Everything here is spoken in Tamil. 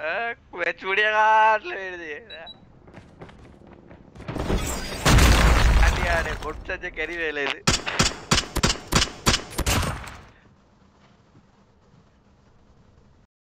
വെച്ചുകൂടിയ കാട്ടില് എഴുതി അടിയാണ് പൊട്ട കരി വേല ഇത്